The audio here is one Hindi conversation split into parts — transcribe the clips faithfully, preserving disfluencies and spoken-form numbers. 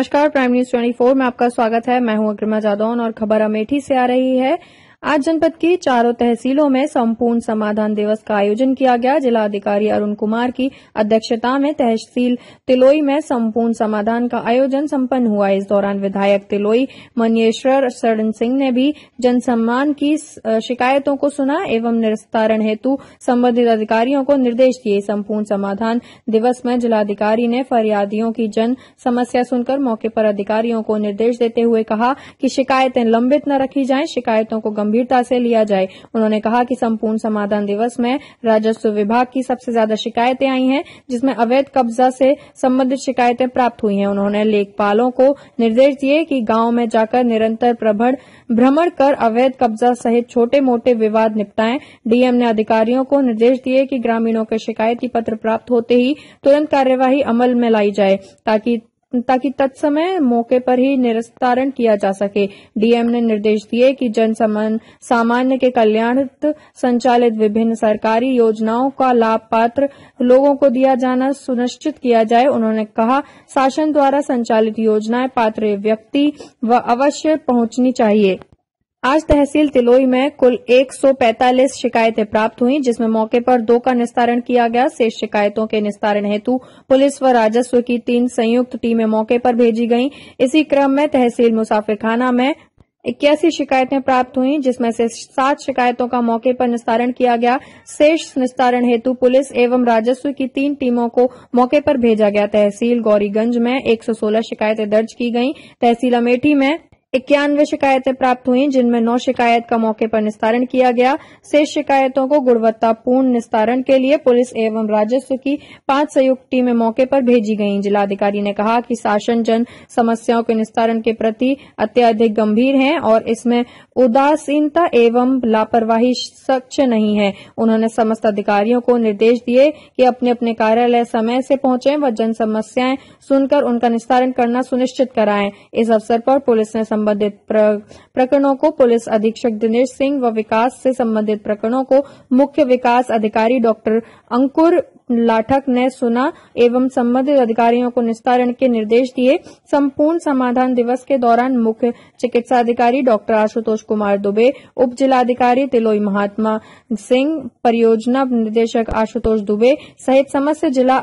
नमस्कार, प्राइम न्यूज चौबीस में आपका स्वागत है। मैं हूं अग्रिमा जादौन और खबर अमेठी से आ रही है। आज जनपद की चारों तहसीलों में संपूर्ण समाधान दिवस का आयोजन किया गया। जिलाधिकारी अरुण कुमार की अध्यक्षता में तहसील तिलोई में संपूर्ण समाधान का आयोजन संपन्न हुआ। इस दौरान विधायक तिलोई मनियेश्वर शरण सिंह ने भी जनसम्मान की शिकायतों को सुना एवं निस्तारण हेतु संबंधित अधिकारियों को निर्देश दिए। संपूर्ण समाधान दिवस में जिलाधिकारी ने फरियादियों की जन समस्या सुनकर मौके पर अधिकारियों को निर्देश देते हुए कहा कि शिकायतें लंबित न रखी जाएं, शिकायतों को गंभीरता से लिया जाए। उन्होंने कहा कि संपूर्ण समाधान दिवस में राजस्व विभाग की सबसे ज्यादा शिकायतें आई हैं, जिसमें अवैध कब्जा से संबंधित शिकायतें प्राप्त हुई हैं। उन्होंने लेखपालों को निर्देश दिए कि गांव में जाकर निरंतर प्रभर भ्रमण कर अवैध कब्जा सहित छोटे मोटे विवाद निपटाएं। डीएम ने अधिकारियों को निर्देश दिए कि ग्रामीणों के शिकायती पत्र प्राप्त होते ही तुरंत कार्यवाही अमल में लाई जाए ताकि ताकि तत्समय मौके पर ही निस्तारण किया जा सके। डीएम ने निर्देश दिए कि जन सामान्य के कल्याणार्थ संचालित विभिन्न सरकारी योजनाओं का लाभ पात्र लोगों को दिया जाना सुनिश्चित किया जाए। उन्होंने कहा, शासन द्वारा संचालित योजनाएं पात्र व्यक्ति व अवश्य पहुंचनी चाहिए। आज तहसील तिलोई में कुल एक सौ पैंतालीस शिकायतें प्राप्त हुई, जिसमें मौके पर दो का निस्तारण किया गया। शेष शिकायतों के निस्तारण हेतु पुलिस व राजस्व की तीन संयुक्त टीमें मौके पर भेजी गईं। इसी क्रम में तहसील मुसाफिरखाना में इक्यासी शिकायतें प्राप्त हुई, जिसमें से सात शिकायतों का मौके पर निस्तारण किया गया। शेष निस्तारण हेतु पुलिस एवं राजस्व की तीन टीमों को मौके पर भेजा गया। तहसील गौरीगंज में एक सौ सोलह शिकायतें दर्ज की गईं। तहसील अमेठी में इक्यानवे शिकायतें प्राप्त हुई, जिनमें नौ शिकायत का मौके पर निस्तारण किया गया। शेष शिकायतों को गुणवत्तापूर्ण निस्तारण के लिए पुलिस एवं राजस्व की पांच संयुक्त टीमें मौके पर भेजी गईं। जिलाधिकारी ने कहा कि शासन जन समस्याओं के निस्तारण के प्रति अत्यधिक गंभीर है और इसमें उदासीनता एवं लापरवाही सच नहीं है। उन्होंने समस्त अधिकारियों को निर्देश दिए कि अपने अपने कार्यालय समय से पहुंचें व जन समस्याएं सुनकर उनका निस्तारण करना सुनिश्चित कराएं। इस अवसर पर पुलिस ने संबंधित प्रकरणों को पुलिस अधीक्षक दिनेश सिंह व विकास से संबंधित प्रकरणों को मुख्य विकास अधिकारी डॉक्टर अंकुर लाठक ने सुना एवं संबंधित अधिकारियों को निस्तारण के निर्देश दिए। संपूर्ण समाधान दिवस के दौरान मुख्य चिकित्सा अधिकारी डॉक्टर आशुतोष कुमार दुबे, उप जिलाधिकारी तिलोई महात्मा सिंह, परियोजना निदेशक आशुतोष दुबे सहित समस्त जिला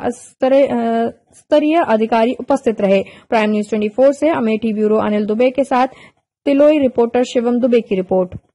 स्तरीय अधिकारी उपस्थित रहे। प्राइम न्यूज चौबीस से अमेठी ब्यूरो अनिल दुबे के साथ तिलोई रिपोर्टर शिवम दुबे की रिपोर्ट।